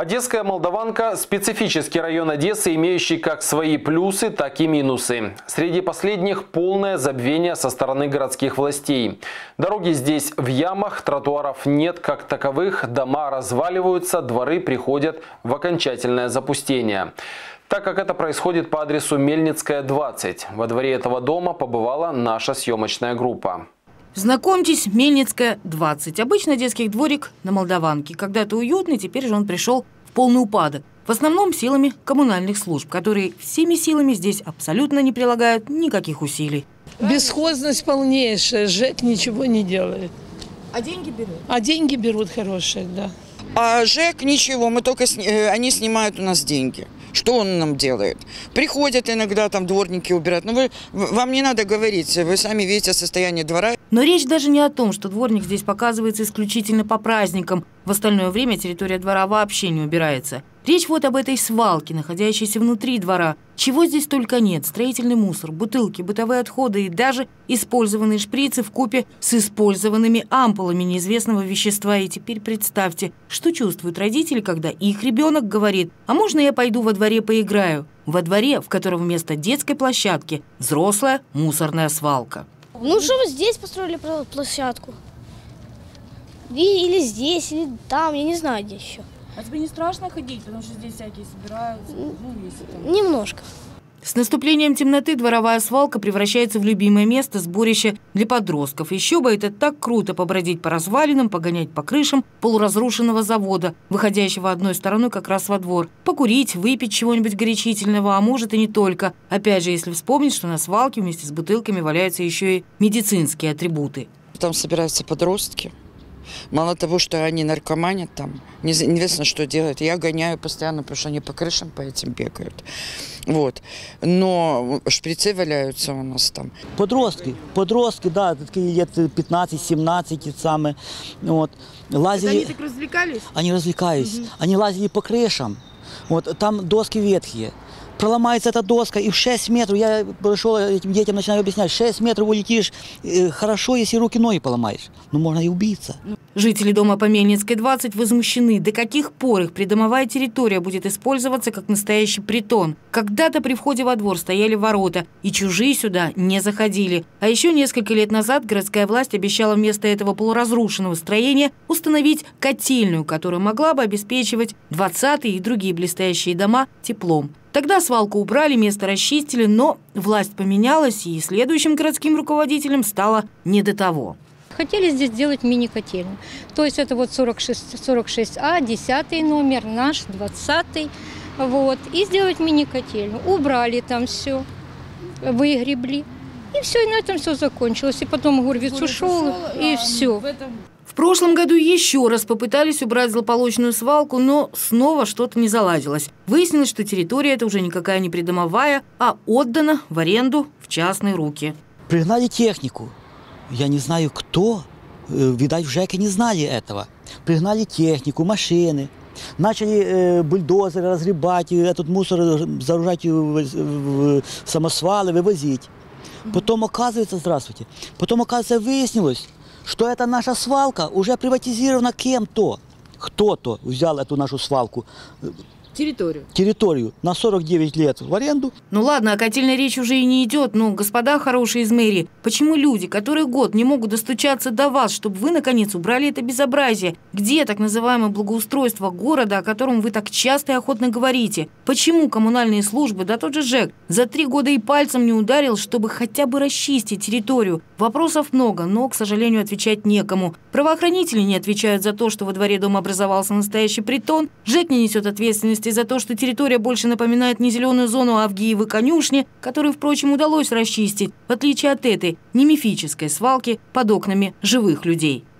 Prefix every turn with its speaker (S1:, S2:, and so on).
S1: Одесская Молдаванка – специфический район Одессы, имеющий как свои плюсы, так и минусы. Среди последних – полное забвение со стороны городских властей. Дороги здесь в ямах, тротуаров нет как таковых, дома разваливаются, дворы приходят в окончательное запустение. Так как это происходит по адресу Мельницкая, 20. Во дворе этого дома побывала наша съемочная группа.
S2: Знакомьтесь, Мельницкая, 20. Обычно детский дворик на Молдаванке. Когда-то уютный, теперь же он пришел в полный упадок. В основном силами коммунальных служб, которые всеми силами здесь абсолютно не прилагают никаких усилий.
S3: Бесхозность полнейшая, ЖЭК ничего не делает.
S2: А деньги берут?
S3: А деньги берут хорошие, да.
S4: А ЖЭК ничего, они снимают у нас деньги. Что он нам делает? Приходят иногда там дворники убирать. Но вам не надо говорить, вы сами видите состояние двора.
S2: Но речь даже не о том, что дворник здесь показывается исключительно по праздникам. В остальное время территория двора вообще не убирается. Речь вот об этой свалке, находящейся внутри двора. Чего здесь только нет. Строительный мусор, бутылки, бытовые отходы и даже использованные шприцы вкупе с использованными ампулами неизвестного вещества. И теперь представьте, что чувствуют родители, когда их ребенок говорит: «А можно я пойду во дворе поиграю?» Во дворе, в котором вместо детской площадки взрослая мусорная свалка.
S5: Ну, чтобы здесь построили площадку. Или здесь, или там, я не знаю, где еще.
S2: А тебе не страшно ходить, потому что здесь всякие собираются?
S5: Немножко.
S2: С наступлением темноты дворовая свалка превращается в любимое место сборища для подростков. Еще бы, это так круто — побродить по развалинам, погонять по крышам полуразрушенного завода, выходящего одной стороной как раз во двор, покурить, выпить чего-нибудь горячительного, а может и не только. Опять же, если вспомнить, что на свалке вместе с бутылками валяются еще и медицинские атрибуты.
S4: Там собираются подростки. Мало того, что они наркоманят там, неизвестно, что делают. Я гоняю постоянно, потому что они по крышам по этим бегают. Вот. Но шприцы валяются у нас там.
S6: Подростки, да, такие лет 15-17, те самые. Вот. Лазили,
S2: они так развлекались?
S6: Они развлекались. Они лазили по крышам. Вот. Там доски ветхие. Проломается эта доска, и в 6 метров, я пришел этим детям, начинаю объяснять, 6 метров улетишь, хорошо, если руки-ноги поломаешь, но можно и убиться.
S2: Жители дома по Мельницкой, 20 возмущены. До каких пор их придомовая территория будет использоваться как настоящий притон? Когда-то при входе во двор стояли ворота, и чужие сюда не заходили. А еще несколько лет назад городская власть обещала вместо этого полуразрушенного строения установить котельную, которая могла бы обеспечивать 20-е и другие блестящие дома теплом. Тогда свалку убрали, место расчистили, но власть поменялась, и следующим городским руководителям стало не до того.
S7: Хотели здесь сделать мини-котельную. То есть это вот 46А, 10 номер, наш, 20-й. Вот, и сделать мини-котельную. Убрали там все, выгребли. И все, и на этом все закончилось. И потом Гурвиц ушел, и все.
S2: В прошлом году еще раз попытались убрать злополучную свалку, но снова что-то не заладилось. Выяснилось, что территория эта уже никакая не придомовая, а отдана в аренду в частные руки.
S6: Пригнали технику. Я не знаю, кто. Видать, в ЖЭКе не знали этого. Пригнали технику, машины. Начали бульдозеры разгребать, этот мусор загружать в самосвалы, вывозить. Потом, оказывается, выяснилось, что эта наша свалка уже приватизирована кем-то. Кто-то взял эту нашу свалку. Территорию на 49 лет в аренду.
S2: Ну ладно, о котельной речь уже и не идет. Но, господа хорошие из мэрии, почему люди, которые год не могут достучаться до вас, чтобы вы, наконец, убрали это безобразие? Где так называемое благоустройство города, о котором вы так часто и охотно говорите? Почему коммунальные службы, да тот же ЖЭК, за 3 года и пальцем не ударил, чтобы хотя бы расчистить территорию? Вопросов много, но, к сожалению, отвечать некому. Правоохранители не отвечают за то, что во дворе дома образовался настоящий притон. ЖЭК не несет ответственности за то, что территория больше напоминает не зеленую зону, а Авгиевы конюшни, которую, впрочем, удалось расчистить, в отличие от этой, не мифической свалки под окнами живых людей.